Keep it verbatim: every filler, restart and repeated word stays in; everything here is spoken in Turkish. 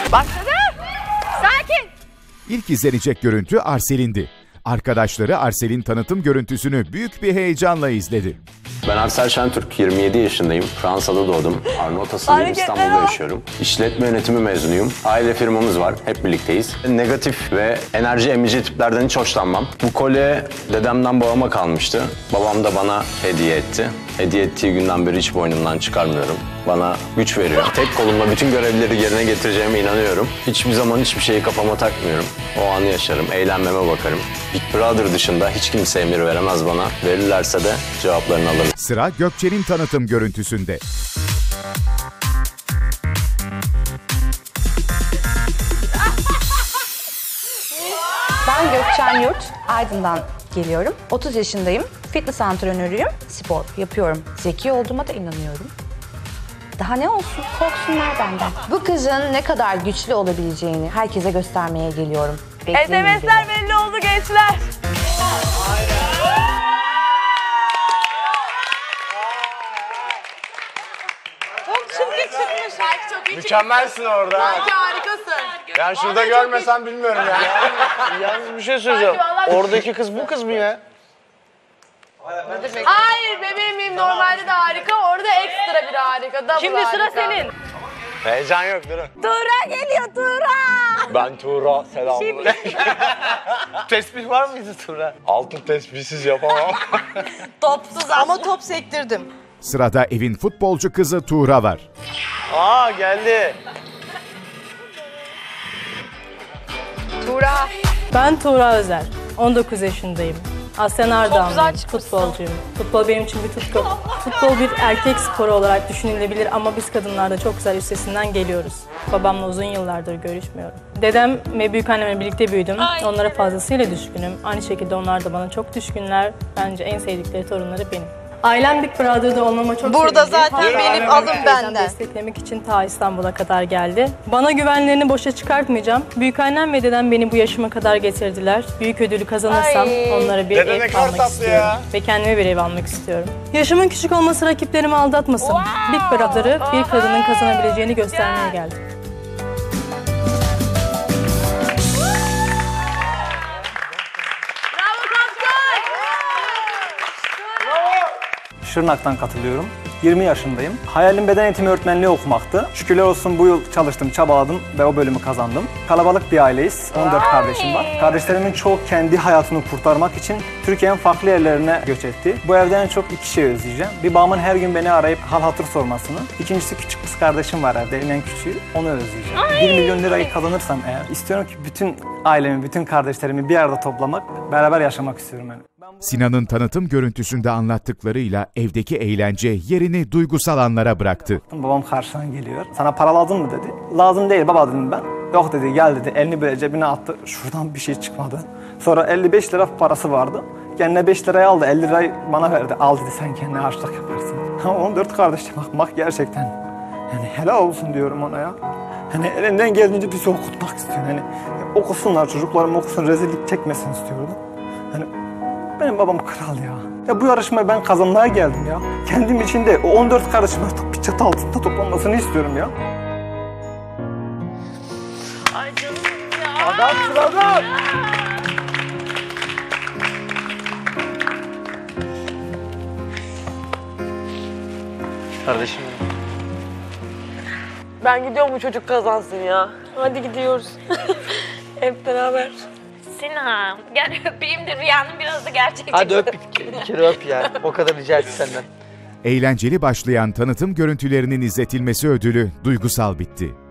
Başladı. Sakin. İlk izlenecek görüntü Arsel'indi. Arkadaşları Arsel'in tanıtım görüntüsünü büyük bir heyecanla izledi. Ben Arsel Şentürk, yirmi yedi yaşındayım. Fransa'da doğdum. Arnavut asıllıyım, İstanbul'da yaşıyorum. İşletme yönetimi mezunuyum. Aile firmamız var, hep birlikteyiz. Negatif ve enerji emici tiplerden hiç hoşlanmam. Bu kolye dedemden babama kalmıştı. Babam da bana hediye etti. Hediye ettiği günden beri hiç boynumdan çıkarmıyorum. Bana güç veriyor. Tek kolumla bütün görevleri yerine getireceğime inanıyorum. Hiçbir zaman hiçbir şeyi kafama takmıyorum. O anı yaşarım, eğlenmeme bakarım. Big Brother dışında hiç kimse emir veremez bana. Verirlerse de cevaplarını alırım. Sıra Gökçe'nin tanıtım görüntüsünde. Ben Gökçen Yurt, Aydın'dan geliyorum. otuz yaşındayım, fitness antrenörüyüm, spor yapıyorum. Zeki olduğuma da inanıyorum. Daha ne olsun, korksunlar benden. Bu kızın ne kadar güçlü olabileceğini herkese göstermeye geliyorum. S M S'ler belli oldu gençler. Çok çirkin çıkmış. Belki çok iyi. Mükemmelsin orada. Belki harikasın. Yani şurada görmesem bilmiyorum yani. Yalnız bir şey söyleyeceğim. Oradaki kız bu kız mı ya? Hayır bebeğim benim normalde de harika. Orada ekstra bir harika. Double Şimdi sıra harika. senin. Heyecan yok, durun. Tuğra geliyor Tuğra. Ben Tuğra, selamünaleyküm. Tesbih var mıydı Tuğra? Altın tesbihsiz yapamam. Topsuz ama top sektirdim. Sırada evin futbolcu kızı Tuğra var. Aa geldi. Tuğra. Ben Tuğra Özer. on dokuz yaşındayım. Aslen Ardahanlıyım, futbolcuyum. Futbol benim için bir tutku. Futbol bir erkek sporu olarak düşünülebilir ama biz kadınlar da çok güzel üstesinden geliyoruz. Babamla uzun yıllardır görüşmüyorum. Dedem ve büyükannemle birlikte büyüdüm. Onlara fazlasıyla düşkünüm. Aynı şekilde onlar da bana çok düşkünler. Bence en sevdikleri torunları benim. Ailem Big Brother'da olmama çok Burada sevindi. zaten Hatta benim ailem alım beni benden. desteklemek için ta İstanbul'a kadar geldi. Bana güvenlerini boşa çıkartmayacağım. Büyükannem ve dedem beni bu yaşıma kadar getirdiler. Büyük ödülü kazanırsam Ay. onlara bir Dede ne ev kadar almak tatlı istiyorum. ya. Ve kendime bir ev almak istiyorum. Yaşımın küçük olması rakiplerimi aldatmasın. Big Brother'ı bir kadının kazanabileceğini göstermeye geldim. Şırnak'tan katılıyorum. yirmi yaşındayım. Hayalim beden eğitimi öğretmenliği okumaktı. Şükürler olsun bu yıl çalıştım, çabaladım ve o bölümü kazandım. Kalabalık bir aileyiz. on dört kardeşim var. Kardeşlerimin çoğu kendi hayatını kurtarmak için Türkiye'nin farklı yerlerine göç etti. Bu evden en çok iki şey özleyeceğim. Bir, babamın her gün beni arayıp hal hatır sormasını. İkincisi, küçük kız kardeşim var evde, en küçüğü. Onu özleyeceğim. bir milyon lirayı kazanırsam eğer, istiyorum ki bütün ailemi, bütün kardeşlerimi bir arada toplamak, beraber yaşamak istiyorum yani. Sinan'ın tanıtım görüntüsünde anlattıklarıyla evdeki eğlence yerini duygusal anlara bıraktı. Babam karşıdan geliyor. Sana para lazım mı dedi. Lazım değil baba dedim ben. Yok dedi, gel dedi. Elini böyle cebine attı. Şuradan bir şey çıkmadı. Sonra elli beş lira parası vardı. Kendine beş lirayı aldı. elli lirayı bana verdi. Al dedi, sen kendine harçlık yaparsın. Ama on dört kardeşe bakmak gerçekten yani helal olsun diyorum ona ya. Hani elinden geldiğince bizi okutmak istiyor. Hani okusunlar, çocuklarım okusun, rezillik çekmesin istiyordum. Hani benim babam kral ya. Ya bu yarışmayı ben kazanmaya geldim ya. Kendim için de o on dört kardeşim artık bir çatı altında toplanmasını istiyorum ya. Ay canım ya. Adam sıradan. Kardeşim Ben gidiyorum bu çocuk kazansın ya. Hadi gidiyoruz. Hep beraber. Sinan, gel öpeyim de rüyanın biraz da gerçekçi. Hadi öp bir, bir kere öp ya. O kadar rica etti senden. Eğlenceli başlayan tanıtım görüntülerinin izletilmesi ödülü duygusal bitti.